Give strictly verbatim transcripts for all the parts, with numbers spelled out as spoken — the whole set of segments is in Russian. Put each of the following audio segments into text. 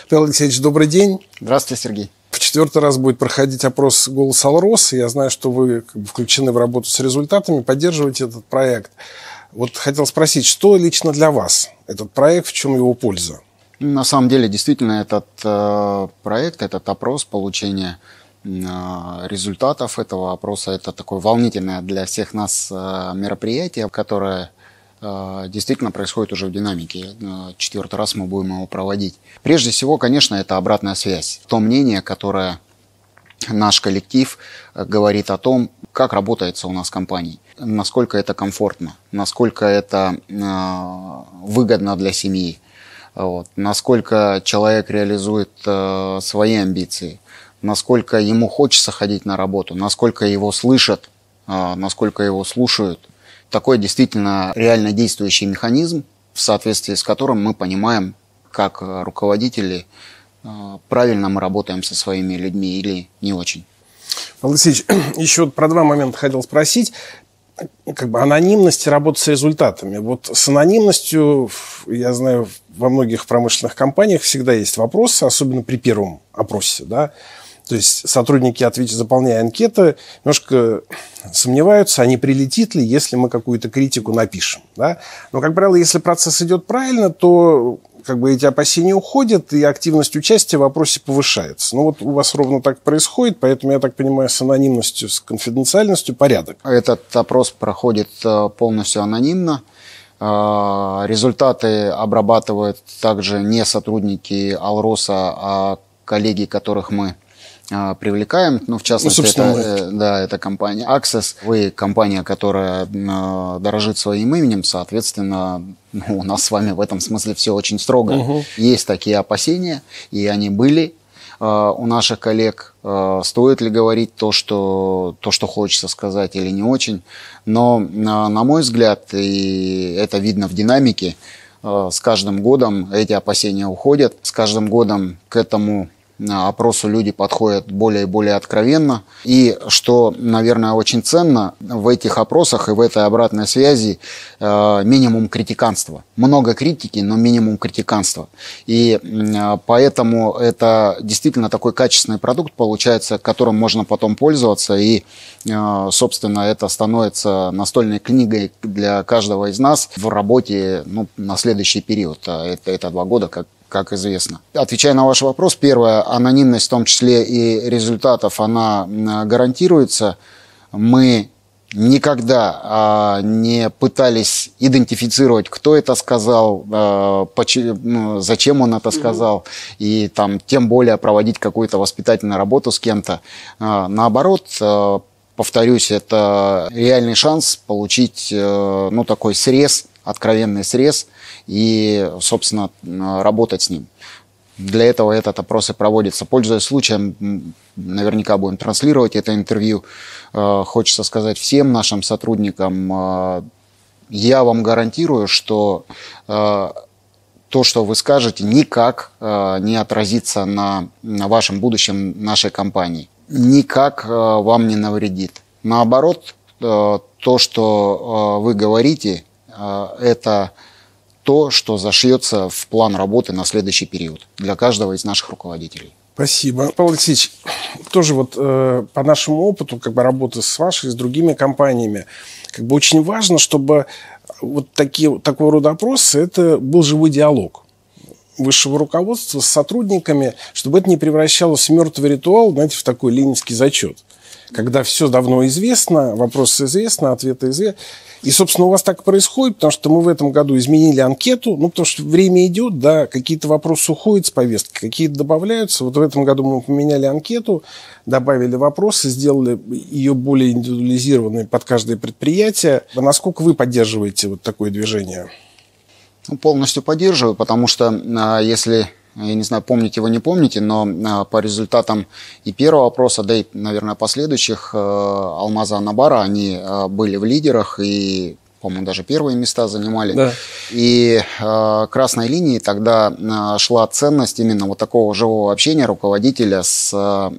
Павел Алексеевич, добрый день. Здравствуйте, Сергей. В четвертый раз будет проходить опрос «Голос Алроса». Я знаю, что вы как бы включены в работу с результатами, поддерживаете этот проект. Вот хотел спросить, что лично для вас этот проект, в чем его польза? На самом деле, действительно, этот э, проект, этот опрос, получение э, результатов этого опроса, это такое волнительное для всех нас э, мероприятие, которое э, действительно происходит уже в динамике. Э, четвертый раз мы будем его проводить. Прежде всего, конечно, это обратная связь. То мнение, которое наш коллектив э, говорит о том, как работается у нас в компании, насколько это комфортно, насколько это э, выгодно для семьи. Вот. Насколько человек реализует э, свои амбиции, насколько ему хочется ходить на работу, насколько его слышат, э, насколько его слушают. Такой действительно реально действующий механизм, в соответствии с которым мы понимаем, как руководители, э, правильно мы работаем со своими людьми или не очень. Павел Алексеевич, еще про два момента хотел спросить. Как бы анонимность и работа с результатами. Вот с анонимностью, я знаю, во многих промышленных компаниях всегда есть вопросы, особенно при первом опросе, да. То есть сотрудники, ответят, заполняя анкеты, немножко сомневаются, а не прилетит ли, если мы какую-то критику напишем, да. Но, как правило, если процесс идет правильно, то как бы эти опасения уходят, и активность участия в вопросе повышается. Ну вот у вас ровно так происходит, поэтому, я так понимаю, с анонимностью, с конфиденциальностью порядок. Этот опрос проходит полностью анонимно. Результаты обрабатывают также не сотрудники Алроса, а коллеги, которых мы привлекаем. Ну, в частности, ну, это, да, это компания Access. Вы компания, которая э, дорожит своим именем, соответственно, ну, у нас с вами в этом смысле все очень строго. Угу. Есть такие опасения, и они были э, у наших коллег. Э, стоит ли говорить то что, то, что хочется сказать, или не очень. Но, э, на мой взгляд, и это видно в динамике, э, с каждым годом эти опасения уходят. С каждым годом к этому опросу люди подходят более и более откровенно. И что, наверное, очень ценно в этих опросах и в этой обратной связи, э, минимум критиканства. Много критики, но минимум критиканства. И э, поэтому это действительно такой качественный продукт получается, которым можно потом пользоваться. И, э, собственно, это становится настольной книгой для каждого из нас в работе, ну, на следующий период. Это, это два года, как как известно. Отвечая на ваш вопрос, первое, анонимность, в том числе и результатов, она гарантируется. Мы никогда а, не пытались идентифицировать, кто это сказал, а, почему, зачем он это сказал, и там, тем более проводить какую-то воспитательную работу с кем-то. А, наоборот, а, повторюсь, это реальный шанс получить а, ну, такой срез, откровенный срез, и, собственно, работать с ним. Для этого этот опрос и проводится. Пользуясь случаем, наверняка будем транслировать это интервью. Хочется сказать всем нашим сотрудникам, я вам гарантирую, что то, что вы скажете, никак не отразится на, на вашем будущем нашей компании. Никак вам не навредит. Наоборот, то, что вы говорите, это то, что зашьется в план работы на следующий период для каждого из наших руководителей. Спасибо. Павел Алексеевич, тоже вот э, по нашему опыту как бы работы с вашей, с другими компаниями, как бы очень важно, чтобы вот такие, такого рода опросы, это был живой диалог высшего руководства с сотрудниками, чтобы это не превращалось в мертвый ритуал, знаете, в такой ленинский зачет. Когда все давно известно, вопросы известны, ответы известны. И, собственно, у вас так происходит, потому что мы в этом году изменили анкету, ну, потому что время идет, да, какие-то вопросы уходят с повестки, какие-то добавляются. Вот в этом году мы поменяли анкету, добавили вопросы, сделали ее более индивидуализированной под каждое предприятие. А насколько вы поддерживаете вот такое движение? Полностью поддерживаю, потому что если... Я не знаю, помните вы, не помните, но по результатам и первого опроса, да и, наверное, последующих, Алмаза Анабара, они были в лидерах и, по-моему, даже первые места занимали. Да. И красной линией тогда шла ценность именно вот такого живого общения руководителя с,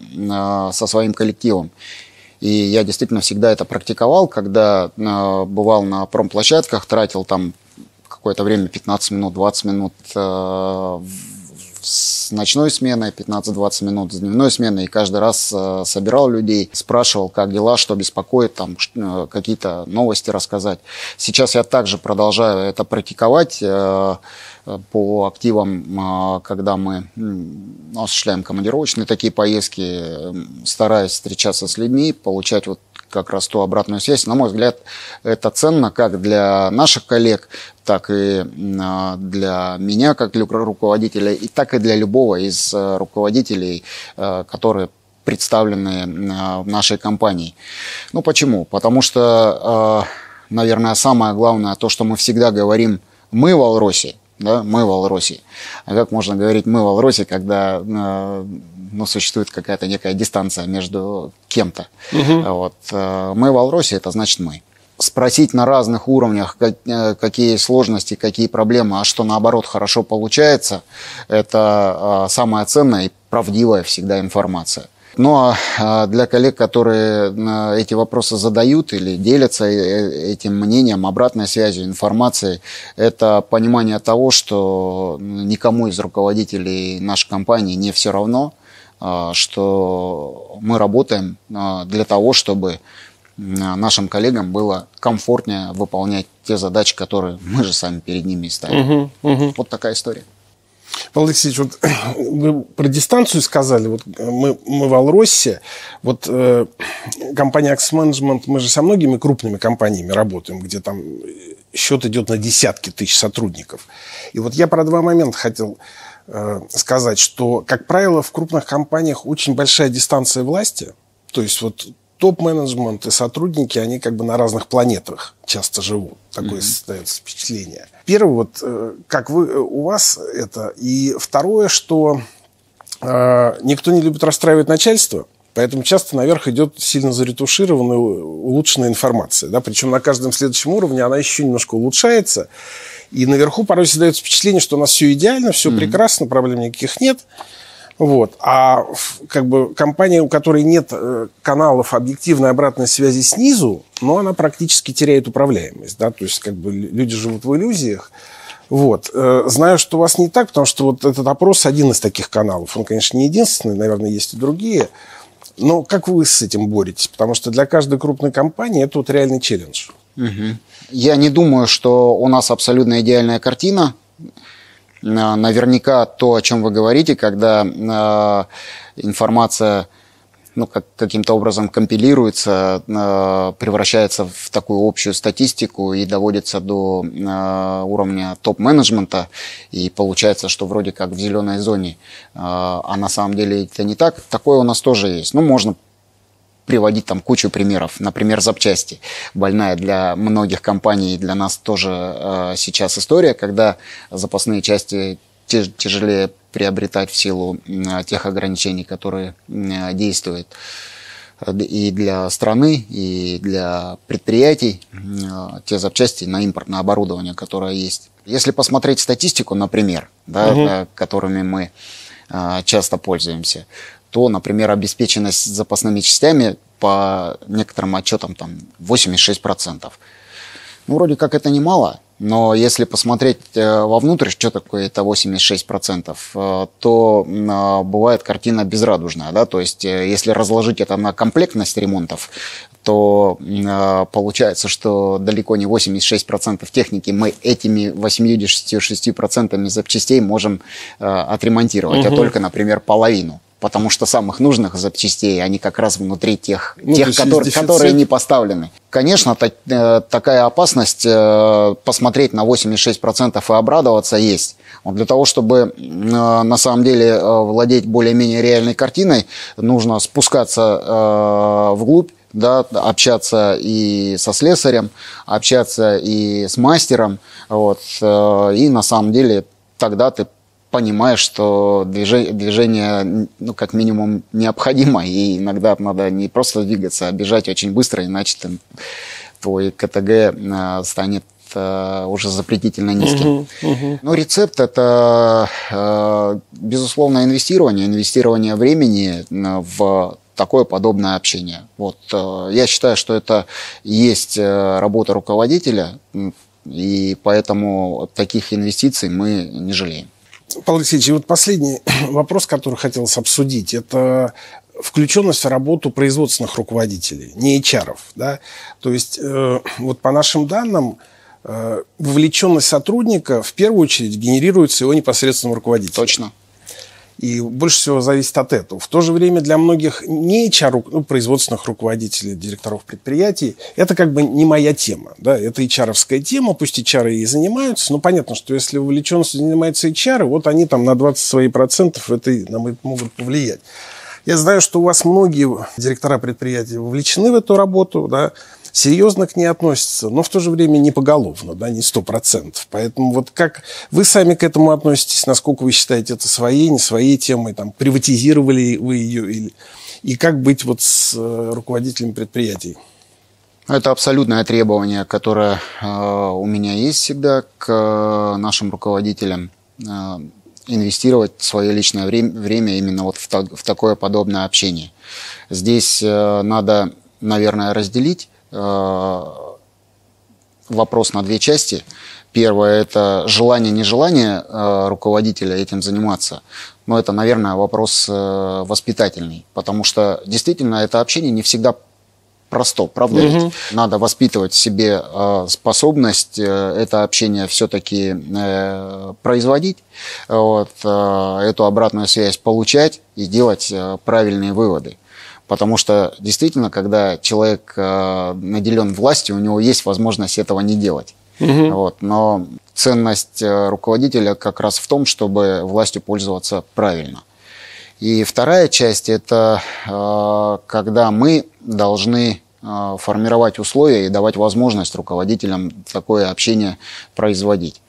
со своим коллективом. И я действительно всегда это практиковал, когда бывал на промплощадках, тратил там какое-то время, пятнадцать минут, двадцать минут, с с ночной сменой, пятнадцать-двадцать минут с дневной сменой, и каждый раз э, собирал людей, спрашивал, как дела, что беспокоит, там, э, какие-то новости рассказать. Сейчас я также продолжаю это практиковать э, по активам, э, когда мы э, осуществляем командировочные такие поездки, э, стараюсь встречаться с людьми, получать вот как раз ту обратную связь. На мой взгляд, это ценно как для наших коллег, так и для меня, как для руководителя, и так и для любого из руководителей, которые представлены в нашей компании. Ну, почему? Потому что, наверное, самое главное, то, что мы всегда говорим «мы в Алросе», да, мы в Алросе. А как можно говорить «мы в Алросе», когда ну, существует какая-то некая дистанция между кем-то? Угу. Вот. Мы в Алросе – это значит мы. Спросить на разных уровнях, какие сложности, какие проблемы, а что наоборот хорошо получается – это самая ценная и правдивая всегда информация. Ну а для коллег, которые эти вопросы задают или делятся этим мнением, обратной связью, информацией, это понимание того, что никому из руководителей нашей компании не все равно, что мы работаем для того, чтобы нашим коллегам было комфортнее выполнять те задачи, которые мы же сами перед ними ставим. Угу, угу. Вот такая история. Павел Алексеевич, вот вы про дистанцию сказали, вот мы, мы в Алросе, вот э, компания Access Management, мы же со многими крупными компаниями работаем, где там счет идет на десятки тысяч сотрудников. И вот я про два момента хотел э, сказать, что, как правило, в крупных компаниях очень большая дистанция власти, то есть вот топ-менеджмент и сотрудники, они как бы на разных планетах часто живут. Такое mm-hmm. создается впечатление. Первое, вот как вы, у вас это. И второе, что э, никто не любит расстраивать начальство, поэтому часто наверх идет сильно заретушированная, улучшенная информация. Да? Причем на каждом следующем уровне она еще немножко улучшается. И наверху порой создается впечатление, что у нас все идеально, все mm-hmm. прекрасно, проблем никаких нет. Вот. А как бы компания, у которой нет э, каналов объективной обратной связи снизу, но она практически теряет управляемость. Да? То есть как бы люди живут в иллюзиях. Вот. Э, знаю, что у вас не так, потому что вот этот опрос один из таких каналов. Он, конечно, не единственный, наверное, есть и другие. Но как вы с этим боретесь? Потому что для каждой крупной компании это вот реальный челлендж. Угу. Я не думаю, что у нас абсолютно идеальная картина. Наверняка то, о чем вы говорите, когда э, информация ну, как, каким-то образом компилируется, э, превращается в такую общую статистику и доводится до э, уровня топ-менеджмента, и получается, что вроде как в зеленой зоне, э, а на самом деле это не так. Такое у нас тоже есть. Ну, можно приводить там кучу примеров. Например, запчасти. Больная для многих компаний, для нас тоже э, сейчас история, когда запасные части тяж- тяжелее приобретать в силу э, тех ограничений, которые э, действуют и для страны, и для предприятий, э, те запчасти на импортное оборудование, которое есть. Если посмотреть статистику, например, да, угу. да, которыми мы э, часто пользуемся, то, например, обеспеченность запасными частями по некоторым отчетам там восемьдесят шесть процентов. Ну, вроде как это немало, но если посмотреть э, вовнутрь, что такое это восемьдесят шесть процентов, э, то э, бывает картина безрадужная. Да? То есть, э, если разложить это на комплектность ремонтов, то э, получается, что далеко не восемьдесят шесть процентов техники мы этими восемьдесят шесть процентов запчастей можем э, отремонтировать, угу. а только, например, половину. Потому что самых нужных запчастей, они как раз внутри тех, ну, тех которые, которые не поставлены. Конечно, та, э, такая опасность э, посмотреть на восемьдесят шесть процентов и обрадоваться есть. Вот для того, чтобы э, на самом деле э, владеть более-менее реальной картиной, нужно спускаться э, вглубь, да, общаться и со слесарем, общаться и с мастером. Вот, э, и на самом деле тогда ты понимаешь, что движение, движение, ну, как минимум, необходимо, и иногда надо не просто двигаться, а бежать очень быстро, иначе там, твой КТГ э, станет э, уже запретительно низким. Uh-huh, uh-huh. Но рецепт – это, э, безусловно, инвестирование, инвестирование времени в такое подобное общение. Вот, э, я считаю, что это есть работа руководителя, и поэтому таких инвестиций мы не жалеем. Павел Алексеевич, и вот последний вопрос, который хотелось обсудить, это включенность в работу производственных руководителей, не эйч ар-ов, да? То есть, э, вот по нашим данным, э, вовлеченность сотрудника в первую очередь генерируется его непосредственным руководителем. Точно. И больше всего зависит от этого. В то же время для многих не эйч ар, ну, производственных руководителей, директоров предприятий, это как бы не моя тема. Да? Это эйч ар-овская тема, пусть эйч ар и занимаются, но понятно, что если вовлеченностью занимаются эйч ар, вот они там на двадцать своих процентов это, нам могут повлиять. Я знаю, что у вас многие директора предприятий вовлечены в эту работу, да, серьезно к ней относятся, но в то же время не поголовно, да, не сто процентов. Поэтому вот как вы сами к этому относитесь, насколько вы считаете это своей, не своей темой, там, приватизировали вы ее, или, и как быть вот с э, руководителями предприятий? Это абсолютное требование, которое э, у меня есть всегда к э, нашим руководителям. Э, инвестировать свое личное время, время именно вот в, та, в такое подобное общение. Здесь э, надо, наверное, разделить э, вопрос на две части. Первое – это желание-нежелание э, руководителя этим заниматься. Но это, наверное, вопрос э, воспитательный, потому что действительно это общение не всегда просто, правда? Угу. Надо воспитывать в себе э, способность э, это общение все-таки э, производить, вот, э, эту обратную связь получать и делать э, правильные выводы. Потому что действительно, когда человек э, наделен властью, у него есть возможность этого не делать. Угу. Вот, но ценность э, руководителя как раз в том, чтобы властью пользоваться правильно. И вторая часть – это э, когда мы должны э, формировать условия и давать возможность руководителям такое общение производить.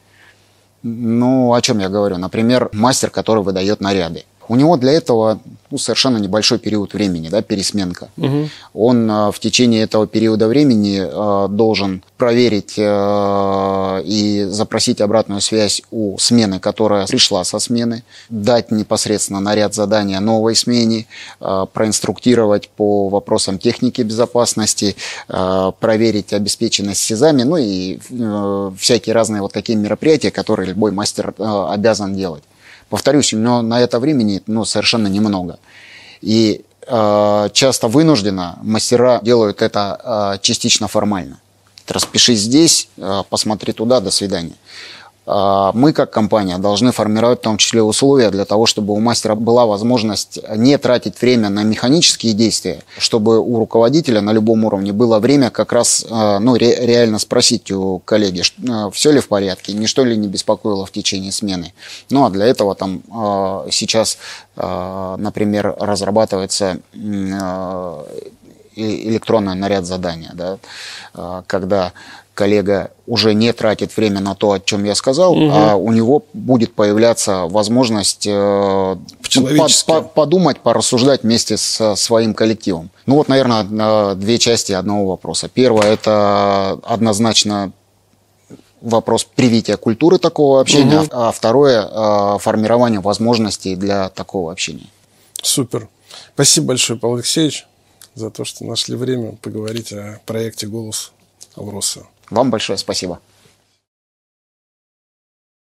Ну, о чем я говорю? Например, мастер, который выдает наряды. У него для этого ну, совершенно небольшой период времени, да, пересменка. Угу. Он э, в течение этого периода времени э, должен проверить э, и запросить обратную связь у смены, которая пришла со смены, дать непосредственно наряд задания новой смене, э, проинструктировать по вопросам техники безопасности, э, проверить обеспеченность СИЗами, ну и э, всякие разные вот такие мероприятия, которые любой мастер э, обязан делать. Повторюсь, но на это времени ну, совершенно немного. И э, часто вынужденно мастера делают это э, частично формально. Распишись здесь, э, посмотри туда, до свидания. Э, мы, как компания, должны формировать в том числе условия для того, чтобы у мастера была возможность не тратить время на механические действия, чтобы у руководителя на любом уровне было время как раз э, ну, ре, реально спросить у коллеги, э, все ли в порядке, ничто ли не беспокоило в течение смены. Ну а для этого там э, сейчас, э, например, разрабатывается э, электронный наряд задания, да, э, когда коллега уже не тратит время на то, о чем я сказал, угу. а у него будет появляться возможность э, по, по, подумать, порассуждать вместе со своим коллективом. Ну вот, наверное, две части одного вопроса. Первое – это однозначно вопрос привития культуры такого общения, угу. а второе – формирование возможностей для такого общения. Супер. Спасибо большое, Павел Алексеевич, за то, что нашли время поговорить о проекте «Голос Алроса». Вам большое спасибо.